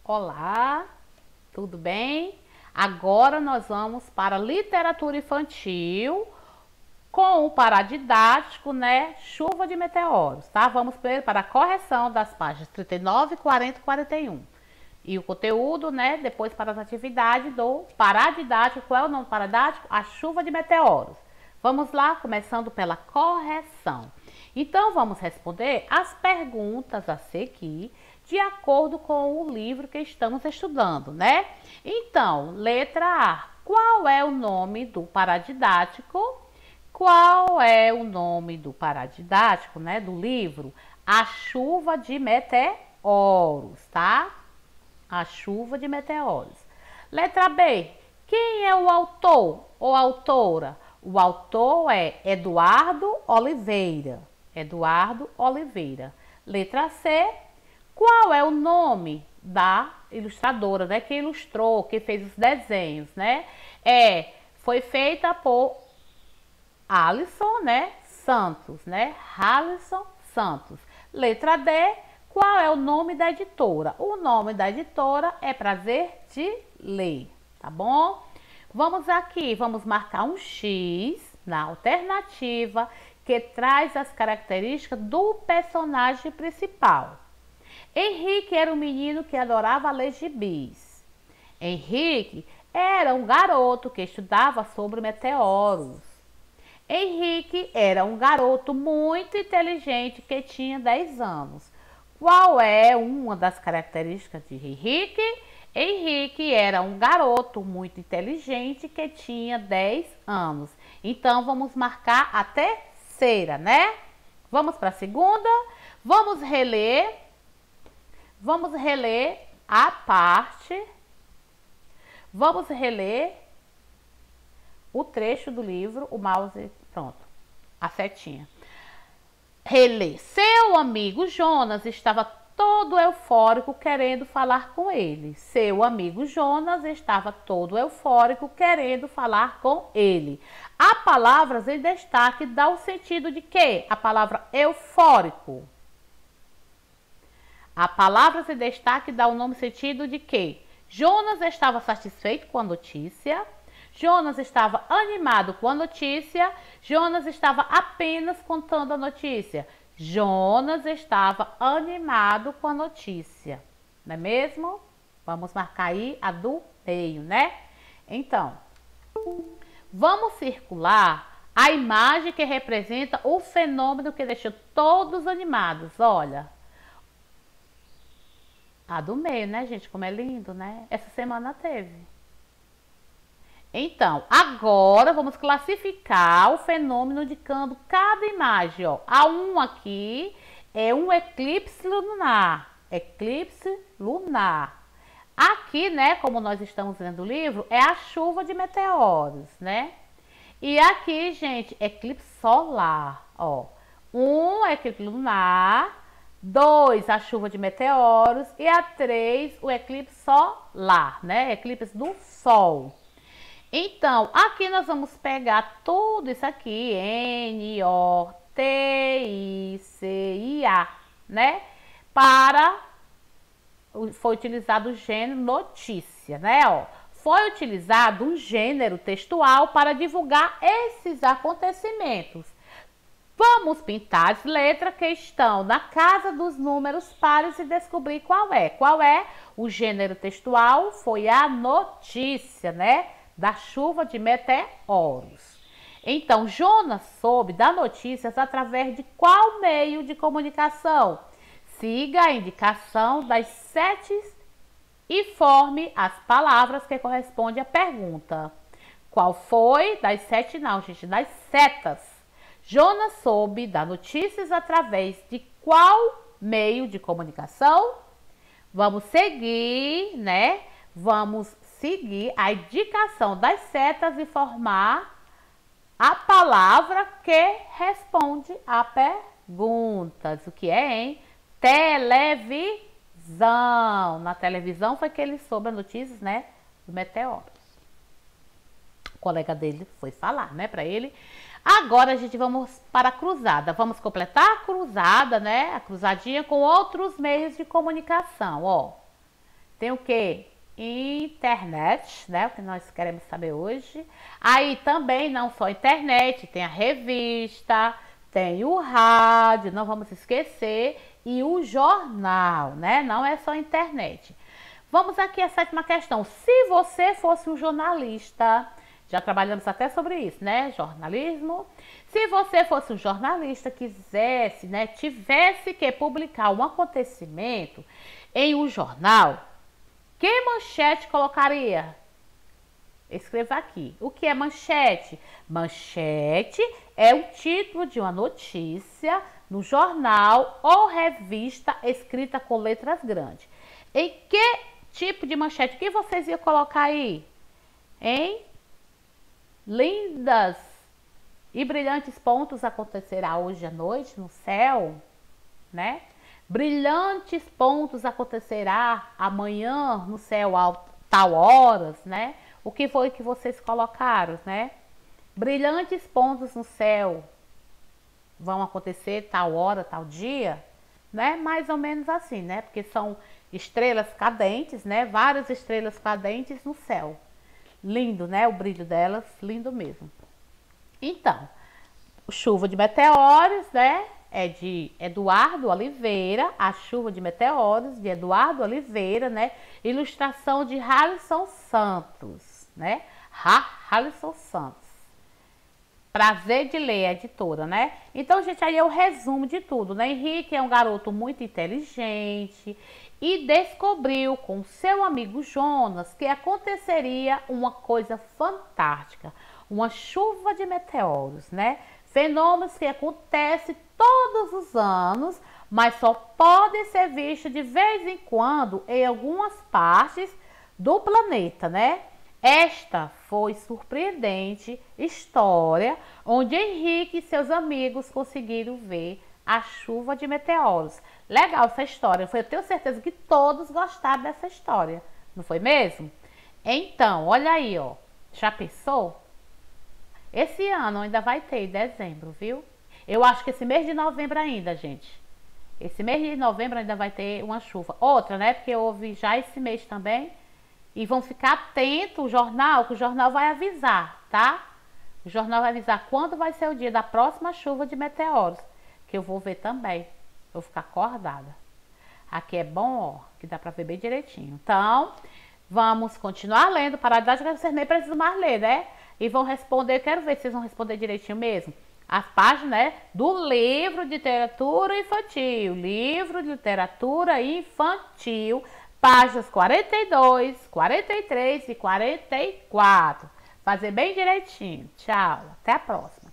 Olá, tudo bem? Agora nós vamos para literatura infantil com o paradidático, né? Chuva de meteoros, tá? Vamos primeiro para a correção das páginas 39, 40 e 41. E o conteúdo, né? Depois para as atividades do paradidático. Qual é o nome do paradidático? A chuva de meteoros. Vamos lá, começando pela correção. Então, vamos responder as perguntas a seguir de acordo com o livro que estamos estudando, né? Então, letra A. Qual é o nome do paradidático? Qual é o nome do paradidático, né? Do livro? A chuva de meteoros, tá? A chuva de meteoros. Letra B. Quem é o autor ou autora? O autor é Eduardo Oliveira. Eduardo Oliveira. Letra C. Qual é o nome da ilustradora, né? Que ilustrou, que fez os desenhos, né? Foi feita por Alisson, né? Santos, né? Alisson Santos. Letra D. Qual é o nome da editora? O nome da editora é Prazer de Ler, tá bom? Vamos aqui, vamos marcar um X na alternativa que traz as características do personagem principal. Henrique era um menino que adorava ler gibis. Henrique era um garoto que estudava sobre meteoros. Henrique era um garoto muito inteligente que tinha 10 anos. Qual é uma das características de Henrique? Henrique era um garoto muito inteligente que tinha 10 anos. Então, vamos marcar a terceira, né? Vamos para a segunda. Vamos reler a parte. Vamos reler o trecho do livro, o mouse, pronto, a setinha. Reler. Seu amigo Jonas estava todo eufórico querendo falar com ele. Seu amigo Jonas estava todo eufórico querendo falar com ele. A palavra em destaque dá o sentido de quê? A palavra eufórico. A palavra em destaque dá o nome sentido de quê? Jonas estava satisfeito com a notícia. Jonas estava animado com a notícia. Jonas estava apenas contando a notícia. Jonas estava animado com a notícia, não é mesmo? Vamos marcar aí a do meio, né? Então, vamos circular a imagem que representa o fenômeno que deixou todos animados. Olha, a do meio, né, gente? Como é lindo, né? Essa semana teve. Então, agora vamos classificar o fenômeno indicando cada imagem, ó. A 1 aqui é um eclipse lunar. Eclipse lunar. Aqui, né, como nós estamos vendo o livro, é a chuva de meteoros, né? E aqui, gente, eclipse solar, ó. 1, eclipse lunar. 2, a chuva de meteoros. E a 3, o eclipse solar, né? Eclipse do sol. Então, aqui nós vamos pegar tudo isso aqui, N-O-T-I-C-I-A, né? Foi utilizado o gênero notícia, né? Ó, foi utilizado um gênero textual para divulgar esses acontecimentos. Vamos pintar as letras que estão na casa dos números pares e descobrir qual é. Qual é? O gênero textual foi a notícia, né? Da chuva de meteoros. Então, Jonas soube das notícias através de qual meio de comunicação? Siga a indicação das setas e forme as palavras que correspondem à pergunta. Qual foi? Das sete não, gente, das setas. Jonas soube das notícias através de qual meio de comunicação? Vamos seguir, né? Vamos seguir a indicação das setas e formar a palavra que responde a perguntas. O que é, hein? Televisão. Na televisão foi que ele soube as notícias, né? Do meteoros. O colega dele foi falar, né, para ele. Agora a gente vamos para a cruzada. Vamos completar a cruzada, né? A cruzadinha com outros meios de comunicação, ó. Tem o quê? Internet, né? O que nós queremos saber hoje. Aí também não só internet, tem a revista, tem o rádio, não vamos esquecer, e o jornal, né? Não é só internet. Vamos aqui à sétima questão. Se você fosse um jornalista, já trabalhamos até sobre isso, né? Jornalismo. Se você fosse um jornalista, quisesse, né? Tivesse que publicar um acontecimento em um jornal, que manchete colocaria? Escreva aqui. O que é manchete? Manchete é o título de uma notícia no jornal ou revista escrita com letras grandes. Em que tipo de manchete que vocês iam colocar aí? Em lindas e brilhantes pontos acontecerá hoje à noite no céu, né? Brilhantes pontos acontecerá amanhã no céu a tal horas, né? O que foi que vocês colocaram, né? Brilhantes pontos no céu vão acontecer tal hora, tal dia, né? Mais ou menos assim, né? Porque são estrelas cadentes, né? Várias estrelas cadentes no céu. Lindo, né? O brilho delas, lindo mesmo. Então, chuva de meteoros, né? É de Eduardo Oliveira, A Chuva de Meteoros, de Eduardo Oliveira, né? Ilustração de Harrison Santos, né? Harrison Santos. Prazer de ler, editora, né? Então, gente, aí é o resumo de tudo, né? Henrique é um garoto muito inteligente e descobriu com seu amigo Jonas que aconteceria uma coisa fantástica, uma chuva de meteoros, né? Fenômenos que acontecem todos os anos, mas só podem ser vistos de vez em quando em algumas partes do planeta, né? Esta foi surpreendente história onde Henrique e seus amigos conseguiram ver a chuva de meteoros. Legal essa história, eu tenho certeza que todos gostaram dessa história, não foi mesmo? Então, olha aí, ó, já pensou? Esse ano ainda vai ter em dezembro, viu? Eu acho que esse mês de novembro ainda, gente. Esse mês de novembro ainda vai ter uma chuva. Outra, né? Porque houve já esse mês também. E vão ficar atentos o jornal, que o jornal vai avisar, tá? O jornal vai avisar quando vai ser o dia da próxima chuva de meteoros. Que eu vou ver também. Eu vou ficar acordada. Aqui é bom, ó, que dá pra ver bem direitinho. Então, vamos continuar lendo. Para a idade que vocês nem precisam mais ler, né? E vão responder, quero ver se vocês vão responder direitinho mesmo. As páginas, né, do livro de literatura infantil. Livro de literatura infantil, páginas 42, 43 e 44. Fazer bem direitinho. Tchau, até a próxima.